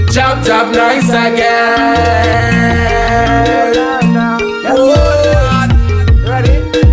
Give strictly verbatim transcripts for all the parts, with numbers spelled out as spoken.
Chop chop nice again. Whoa. Ready?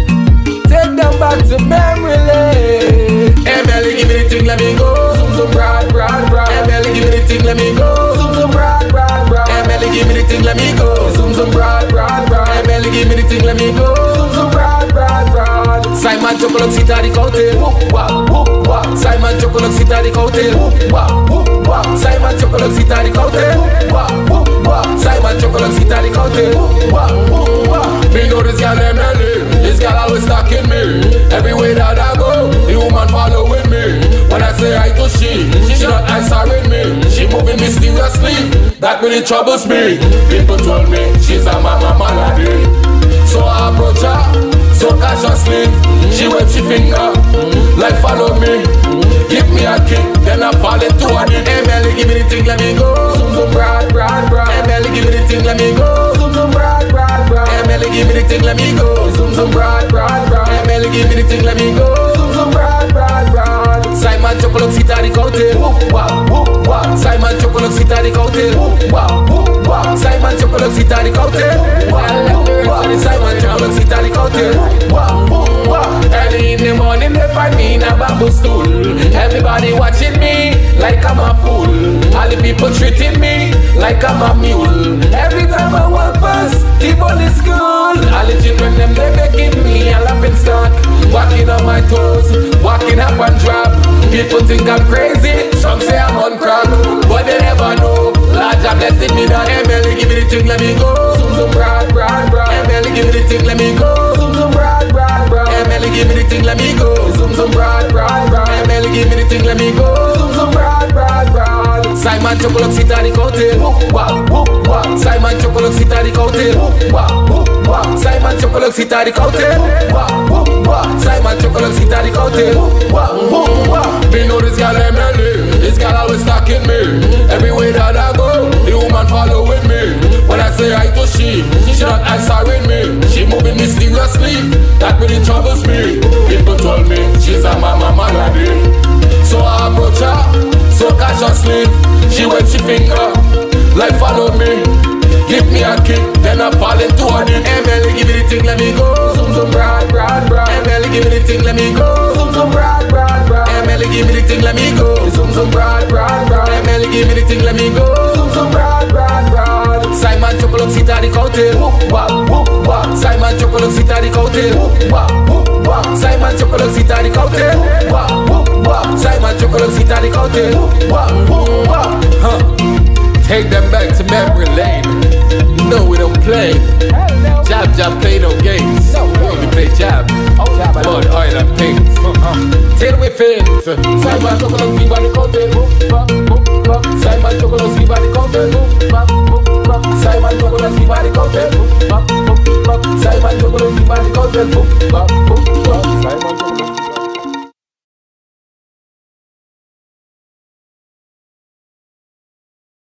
Take them back to memory lane. Hey Melly, give me the thing, let me go. Zoom zoom broad, broad, broad. Hey Melly, give me the thing, let me go. Zoom zoom broad, broad, broad. Hey Melly, give me the thing, let me go. Zoom zoom broad, broad, broad. Hey Melly, give me the thing, let me go. Zoom zoom broad, broad, broad. Simon Chocolate sit at the cocktail. Whoop wah, whoop wah. Simon Chocolate sit at the cocktail. Whoop wah, whoop wah. Simon Chocolate sit at the cocktail. Whoop wah, whoop wah. Simon Chocolate sit at the cocktail. Whoop wah, whoop wah. Me know this girl named Melly. This girl always stalking me. Everywhere that I go, the woman following me. When I say hi to she, she not answering me. She moving mysteriously. That really troubles me. People told me she's a mama malady. So I approach her, so cautiously. She waves she finger, like follow me. Give me a kick, then I fall into her knee. Hey Melly, give me the thing, let me go. Zoom zoom broad, broad, broad. Hey Melly, give me the thing, let me go. Zoom zoom broad, broad, broad. Hey Melly, give me the thing, let me go. Zoom zoom broad, broad, broad. Hey Melly, give me the thing, let me go. Zoom zoom broad, broad, broad. Simon Chocolate sit at the cocktail. Whoop wah, whoop wah. Simon Chocolate sit at the cocktail. Whoop wah, whoop wah. Simon Chocolate sit at the cocktail. Whoop wah, whoop wah. Simon Chocolate sit at the cocktail. Whoop wah, whoop wah. Early in the morning they find me in a bamboo stool. Everybody watching me like I'm a fool. All the people treating me like I'm a mule. Every time I walk past Tivoli school, all the children them they begging me a laughing stock. Walking on my toes, walking up and drop. People think I'm crazy, some say I'm on crack, but they never know. Lord God blessing me that. Hey Melly, give me the thing, let me go. Zoom zoom broad, broad, broad. Hey Melly, give me the thing, let me go. Zoom zoom broad, broad, broad. Hey Melly, give me the thing, let me go. Zoom zoom broad, broad, broad. Hey Melly, give me the thing, let me go. Zoom zoom broad, broad, broad. Simon Chocolate sit at the cocktail. Whoop wah, whoop wah. Simon Chocolate sit at the cocktail. Whoop wah, whoop wah. Simon Chocolate sit at the cocktail. Whoop wah, whoop wah. Simon Chocolate sit at the cocktail. Whoop wah, whoop wah. Me know this girl named Melly. This girl always stalking me. Everywhere that I go, the woman following me. When I say hi to she, she not answering me. She moving mysteriously. That really troubles me. People told me she's a mama malady. So I approach her, so cautiously. She waves she finger, like follow me. Give me a kick, then I fall into her knee. Hey Melly, give me the thing, let me go. Zoom zoom broad, broad, broad. Hey Melly, give me the thing, let me go. Zoom zoom broad, broad, broad. Hey Melly, give me the thing, let me go. Zoom zoom broad, broad, broad. Hey Melly, give me the thing, let me go. Zoom zoom broad, broad, broad. Simon Chocolate sit at the cocktail. Whoop wah, whoop wah. Simon Chocolate sit at the cocktail. Whoop wah, whoop wah. Simon Chocolate sit at the cocktail. Whoop wah, whoop wah. Simon Chocolate sit at the cocktail. Whoop wah, whoop wah. Huh. Take them back to memory lane. You know we don't play. Jab jab play no games. We only play jab. Blood, oil and paint. Till we faint. Simon Chocolate sleep at the cocktail. Simon Chocolate sleep at the cocktail. Simon Chocolate sleep at the cocktail. Simon Chocolate sleep at the cocktail.